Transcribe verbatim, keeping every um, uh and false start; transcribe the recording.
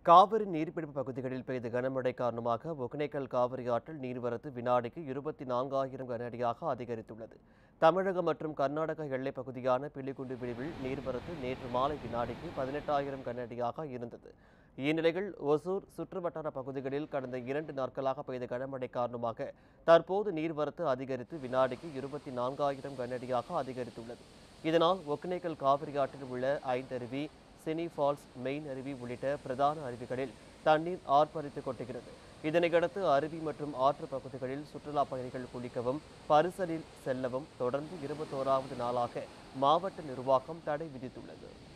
காவிரி நீர்பிடிப்பு பகுதிகளில் பெய்த கனமழை காரணமாக ஒகேனக்கல் காவிரி ஆற்றில் நீர்வரத்து வினாடிக்கு இருபத்தி நான்காயிரம் கனஅடியாக அதிகரித்துள்ளது. தமிழகம் மற்றும் கர்நாடக எல்லைப் பகுதியான பில்லிகுண்டு பிரிவில் நீர்வரத்து நேற்று மாலை வினாடிக்கு பதினெட்டாயிரம் கனஅடியாக இருந்தது. இந்நிலையில் ஒசூர் சுற்றுவட்டார பகுதிகளில் கடந்த இரண்டு நாட்களாக பெய்த கனமழை காரணமாக தற்போது நீர்வரத்து அதிகரித்து வினாடிக்கு இருபத்தி நான்காயிரம் கனஅடியாக அதிகரித்துள்ளது. இதனால் ஒகேனக்கல் காவிரி ஆற்றில் உள்ள ஐந்தருவி, சினி ஃபால்ஸ், மெயின் அருவி உள்ளிட்ட பிரதான அருவிகளில் தண்ணீர் ஆர்ப்பரித்து கொட்டுகிறது. இதனையடுத்து அருவி மற்றும் ஆற்று பகுதிகளில் சுற்றுலா பயணிகள் குளிக்கவும் பரிசலில் செல்லவும் தொடர்ந்து இருபத்தோராவது நாளாக மாவட்ட நிர்வாகம் தடை விதித்துள்ளது.